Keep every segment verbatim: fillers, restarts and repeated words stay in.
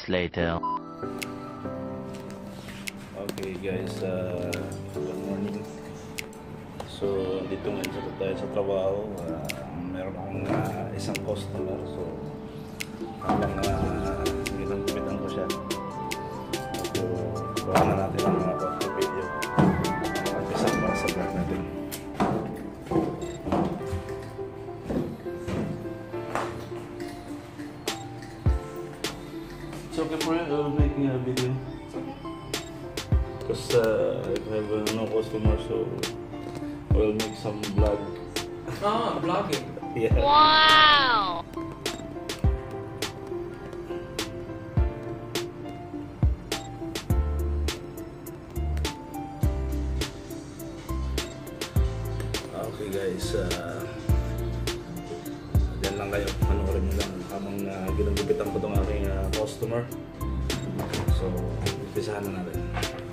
moments later. Okay guys, uh, good morning. So dito ngayon sa tayo sa trabaho. Uh, meron akong uh, isang customer. So habang uh, ginagamitan ko siya. So gawa na natin ang mga konti video. Mag-isa para sa vlog natin. It's okay for you, I was making a video. Because uh, I have uh, no customer, so we'll make some vlog. Ah, vlogging. Yeah. Wow! Okay guys, uh, dyan lang kayo, panoorin nyo lang habang uh, ginugupitan ko itong aking uh, customer. So, umpisahan na natin.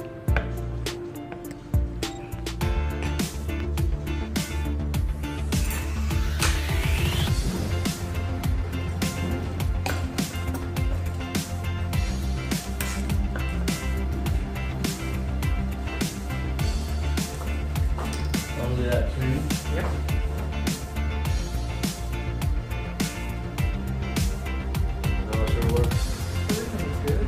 Only that too? Yep. How was your work? Everything's good.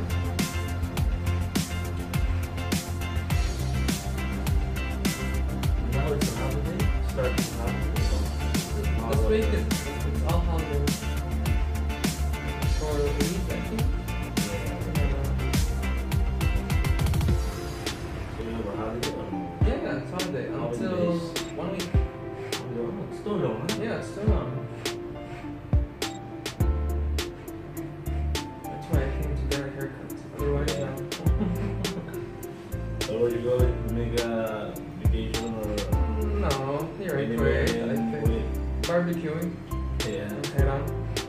Now it's a holiday. Starting a holiday. So This week is it's all holidays. For a week, I think. So you have a holiday or no? Yeah, yeah, it's holiday until Holidays. one week. It's too long, huh? Yeah, it's still on. That's why I came to get a haircut. Otherwise, um, So where you going to make a vacation or no, you're in anywhere Kuwait, I in think. Kuwait? Barbecuing. Yeah. Head on.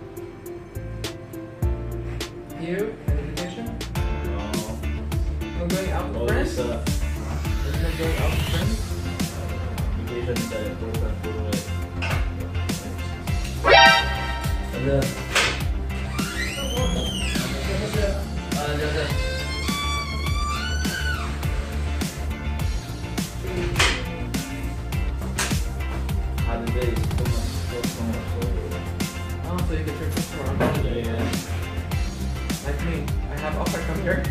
You? Any vacation? No. No going out with All friends? this uh, There's no going out with friends? vacation is uh, important for Kuwait. And then uh, there's a holidays too much customer, so Oh, so you get your customer on holiday. yeah. Like me, I have offer come here.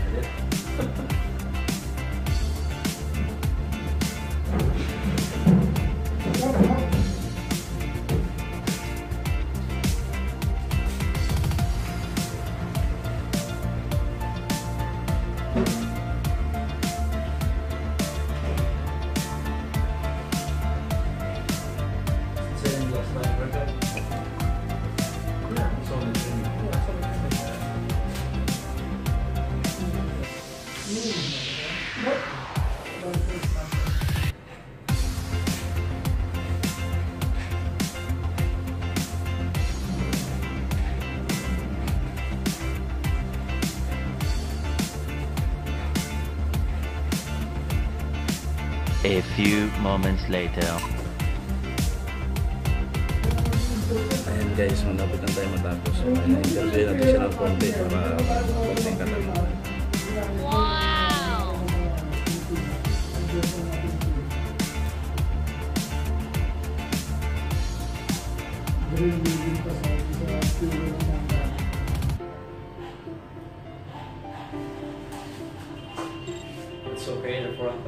Same last night, right? Yeah. So many things. Yeah, that's what I'm saying. A few moments later. Ayan guys, malapit na tayo matapos. So, i-interview natin siya ng konti para konting katanungan. Wow! It's okay, the front.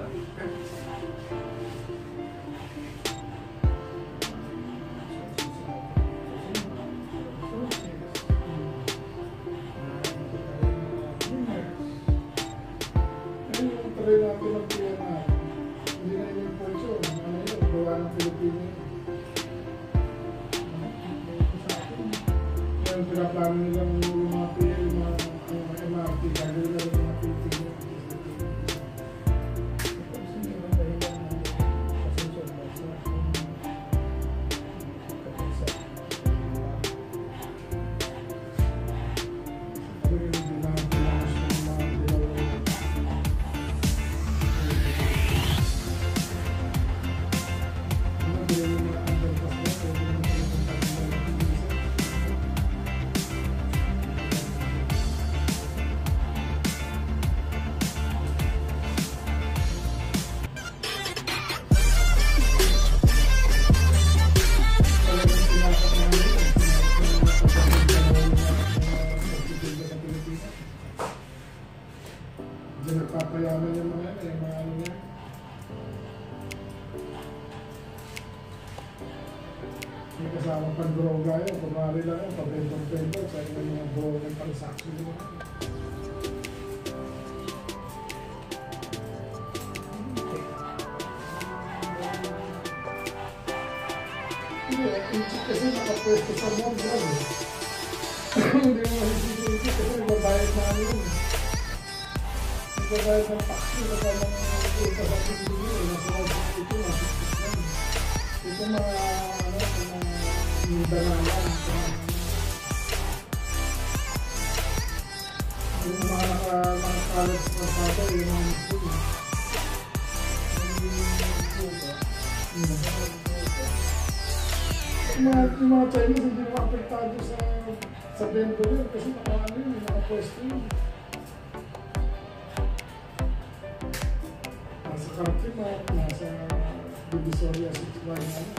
Tuloy natin ang P M I. Hindi na yung ponso. Ano yun? Gawa ng Pilipino yun. Kaya yung pinaplano nilang yung mga P M, yung mga M R T, gagawin lang yung mga Pilipino. Kasi yun ang dahilan ng pasensyon. Basta kung hindi na pinamos ng mga dalawa. kasama pag-droga yun. Kumari lang yun, pabendong-bendong sa yung mga droga transaction yun. Hindi, inchik kasi nakapwesto sa mall lang eh. Hindi mo masisisi kasi nagbabayad na ano yun. Nagbabayad ng tax yun, kasama ng ito sa pindili eh. Nasa wajit ito, nasisip lang. Ito mga, ano, mga nidanalan. Yung mga nakakalap sa pasado, yung mga school. Yung mga, yung mga Chinese hindi mo apektado sa sa vendor yun kasi nakaano yun, nakapwesto yun. Nasa Cartimat, nasa Divisoria six Y na yun.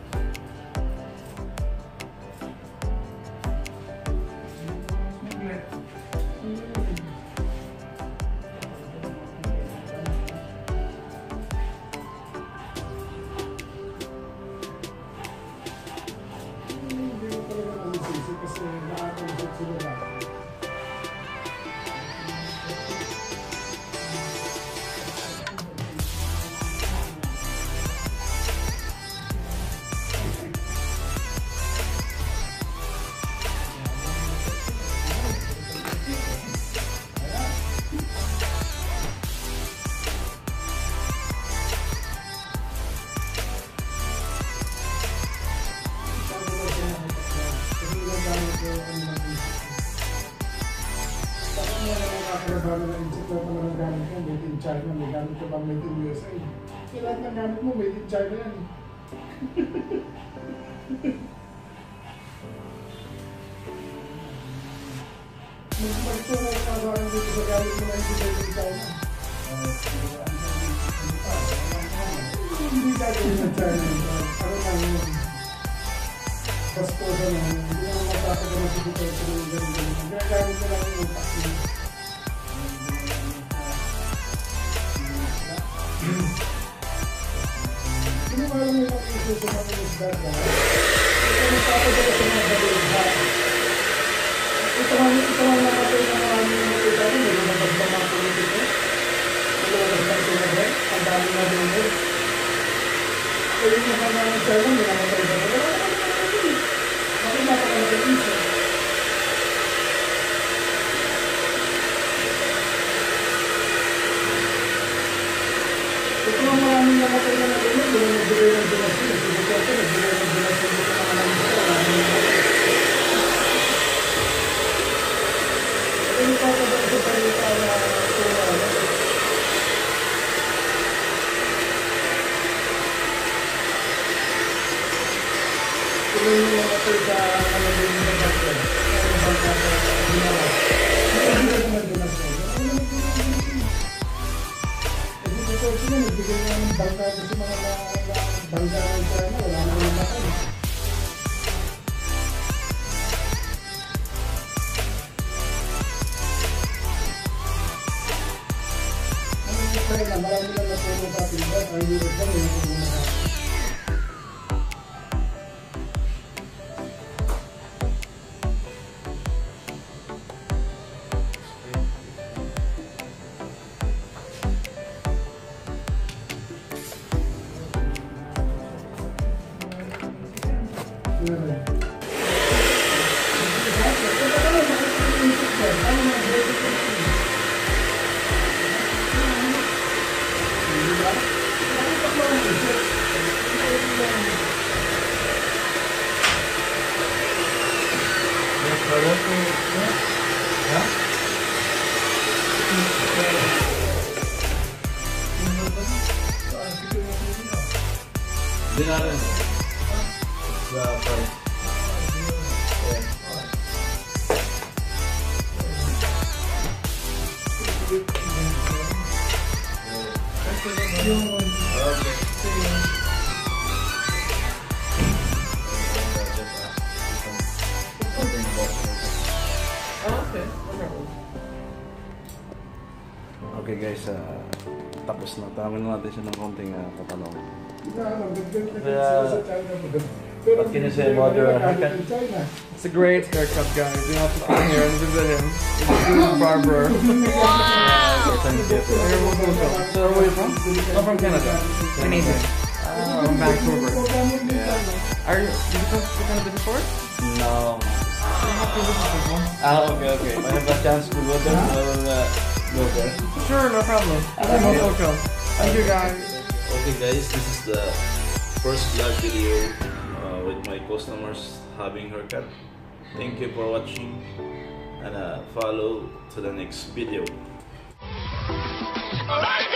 China, may gamit ka ba made in U S A? Kaya lahat ng gamit mo, made in China yan. Magpagtungo ka ba dito sa gamit mo na hindi made in China? Hindi gagawin ng China. Ano lang yun? Bastosa na. Hindi naman magpapagawa sa dito sa ganun-ganun. Gagamit mo lang yung taxi. Hindi mo alam yung iso sa mga isdad ka. Ito ang papadala sa mga balita. Ito ang nakapay na marami yung mga isdad. May lumabas ba mga politiko? May lumabas ba sinabi? Ang dami na din mo. Kaya yung mga mga China, may namatay ba? Wala ka naman natin. Bakit napakalaga iso? Ito ang maraming namatay na natin, hindi na nagbigay ng donasyon. Hindi ko ito, nagbigay ng donasyon dito na maraming ito. Ito yung papagay sa palita na tura. Ito yung namatay sa malamig na bakit. Ano yung bangka sa ginawa. Hindi na nagbigay ng donasyon. Ito sila, nagbigay nga ng bangka kasi mga bangka ng China, wala na naman ako. Ano yung China, marami lang natulong sa atin ba? Ang Europe ba, may natulong na ako. Dinner the price. Okay guys, uh, tapos na. Tanongin natin siya ng konting uh, katanong. Hindi na alam, gagawin ka sila sa China. What can you say about your haircut? It's a great haircut, guys. You have to come here and visit him. He's a good barber. Wow. You're welcome. So where are you from? I'm from Canada. Canadian. Uh, from Vancouver. Yeah. Are you? Did you come to Canada before? No. You have to visit this one. Ah, okay, okay. If I have a chance to go there, I will uh, go there. Sure, no problem. You're most welcome. Thank you, guys. Okay, guys, this is the first vlog video uh, with my customers having haircut. Thank you for watching, and uh, follow to the next video. Alright.